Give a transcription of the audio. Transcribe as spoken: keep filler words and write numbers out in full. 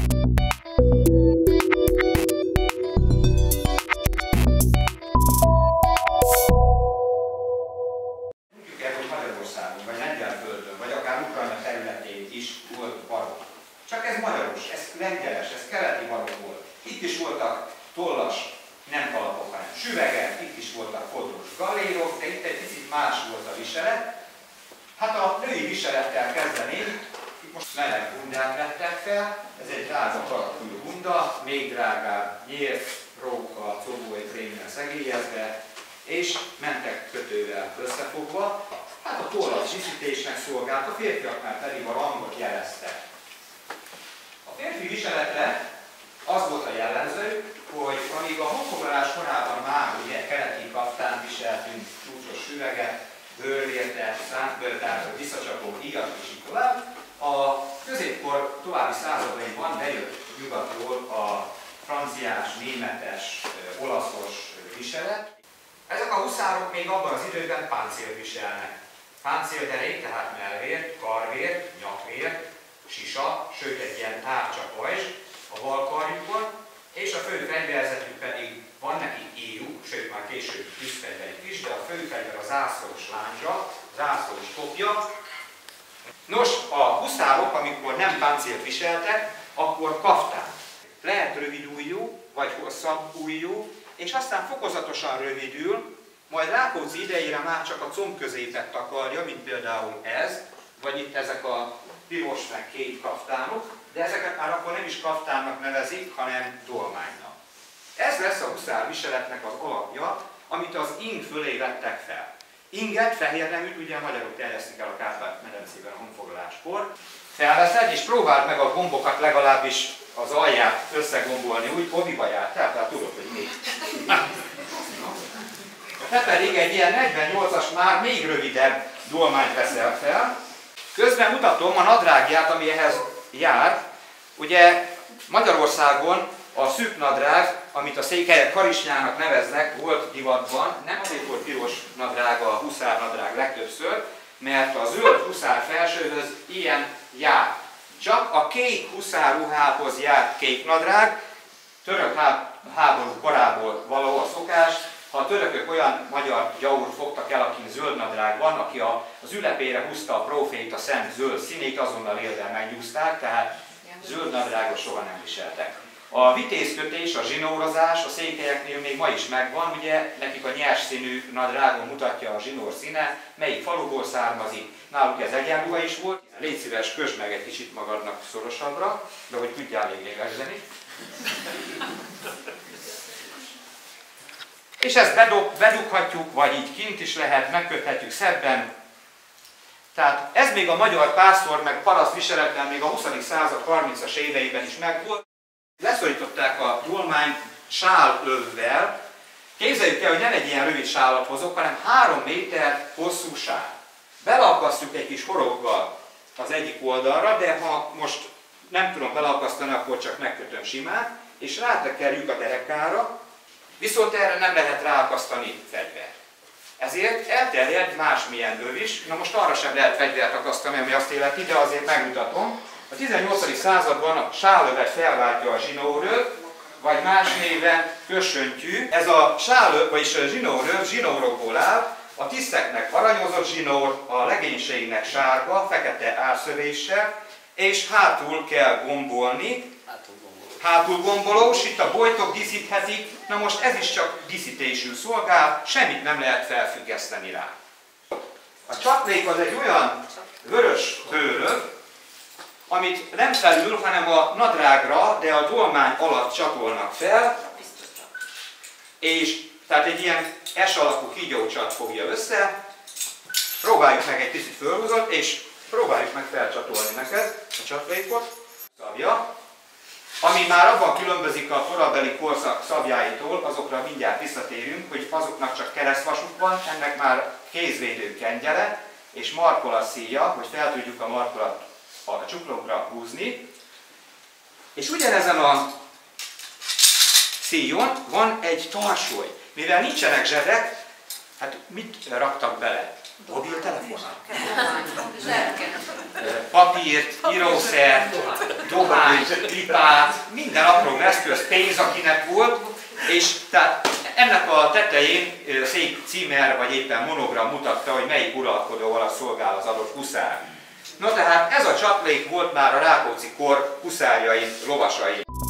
Magyarországon, vagy Lengyelföldön, vagy akár Ukrajna területén is volt barokk. Csak ez magyaros, ez lengyeles, ez keleti barokk volt. Itt is voltak tollas, nem kalapok, hanem süvegek, itt is voltak fodros gallérok, de itt egy picit más volt a viselet. Hát a női viselettel kezdeném, itt most meleg bundát vettek fel, ez egy drága karakújú bunda, még drágább nyírt, róka, cobói krémmel szegélyezve, és mentek kötővel összefogva. Hát a tollas díszítésnek szolgált, a férfiaknál pedig a rangot jelezte. A férfi viseletre az volt a jellemző, hogy amíg a honfoglalás korában már ugye keleti kaftánt viseltünk, csúcsos süveget, bőrvértet, szántbőrtársat, visszacsapó íjat és így tovább, a középkor további századaiban bejött nyugatról a franciás, németes, olaszos viselet. Ezek a huszárok még abban az időben páncélt viselnek. Páncélderék, tehát mellvér, karvér, nyakvér, sisa, sőt egy ilyen tárcsa pajzs a bal karjukon, és a fő fegyverzetük pedig van neki íjú, sőt már később tűzfegyverük is, de a fő fegyver a zászlós lándzsa, zászlós kopja. Nos, a huszárok, amikor nem páncélt viseltek, akkor kaftán. Lehet rövid ujjú, vagy hosszabb ujjú, és aztán fokozatosan rövidül, majd Rákóczi idejére már csak a combközépet takarja, mint például ez, vagy itt ezek a piros meg kék kaftánok, de ezeket már akkor nem is kaftánnak nevezik, hanem dolmánynak. Ez lesz a huszár viseletnek az alapja, amit az ing fölé vettek fel. Inget, fehér neműt, ugye a magyarok terjesztik el a Kárpát-medencében a honfoglaláskor. Felveszed, és próbáld meg a gombokat legalábbis az alját összegombolni, úgy oviba jártál, tehát tudod, hogy még. Te pedig egy ilyen negyvennyolcas, már még rövidebb dolmányt veszel fel. Közben mutatom a nadrágját, ami ehhez jár. Ugye Magyarországon a szűk nadrág, amit a székelyek karisnyának neveznek, volt divatban. Nem azért volt piros nadrág a huszár nadrág legtöbbször, mert a zöld huszár felsőhöz ilyen jár. Csak a kék huszárruhához járt kék nadrág, török háború korából való a szokás. Ha a törökök olyan magyar gyaurt fogtak el, akin zöld nadrág van, aki a, az ülepére húzta a próféta szent zöld színét, azonnal élvel megnyúzták, tehát zöld nadrágot soha nem viseltek. A vitézkötés, a zsinórozás a székelyeknél még ma is megvan, ugye nekik a nyers színű nadrágon mutatja a zsinór színe, melyik faluból származik. Náluk ez egyenruha is volt. Légy szíves, kösd meg egy kicsit magadnak szorosabbra, de hogy tudjál még lélegzeni. És ezt bedug, bedughatjuk, vagy így kint is lehet, megköthetjük szebben. Tehát ez még a magyar pásztor meg paraszt viseletben még a huszadik század harmincas éveiben is megvolt. Leszorították a dolmányt sálövvel. Képzeljük el, hogy nem egy ilyen rövid sálat hozok, hanem három méter hosszú sál. Beleakasztjuk egy kis horoggal az egyik oldalra, de ha most nem tudom beleakasztani, akkor csak megkötöm simán, és rátekerjük a derekára, viszont erre nem lehet ráakasztani fegyvert. Ezért elterjed másmilyen öv is. Na most arra sem lehet fegyvert akasztani, ami azt illeti, de azért megmutatom. A tizennyolcadik században a sálövet felváltja a zsinóröv, vagy más néven kössöntjű. Ez a sálöv, vagyis a zsinóröv zsinórokból áll, a tiszteknek aranyozott zsinór, a legénységnek sárga, fekete árszövéssel, és hátul kell gombolni. Hátul gombolós, itt a bojtok díszíthetik, na most ez is csak díszítésül szolgál, semmit nem lehet felfüggeszteni rá. A csaplék az egy olyan vörös bőröv, amit nem felül, hanem a nadrágra, de a dolmány alatt csatolnak fel, és tehát egy ilyen S alakú kígyócsat fogja össze. Próbáljuk meg egy picit fölhúzott, és próbáljuk meg felcsatolni neked a csatlékot. Szabja. Ami már abban különbözik a korabeli korszak szabjáitól, azokra mindjárt visszatérünk, hogy azoknak csak keresztvasuk van, ennek már kézvédő kengyele és markolatszíja, hogy fel tudjuk a markolat a csuklónkra húzni. És ugyanezen a szíjon van egy tarsoly. Mivel nincsenek zsebek, hát mit raktak bele? Mobiltelefonál? Zsebken. Papírt, írószert, dohányt, pipát, minden apró eszköz, pénz, akinek volt, és tehát ennek a tetején szép címer, vagy éppen monogram mutatta, hogy melyik uralkodó alatt szolgál az adott huszár. No tehát ez a csatlék volt már a Rákóczi kor huszárjai, lovasai.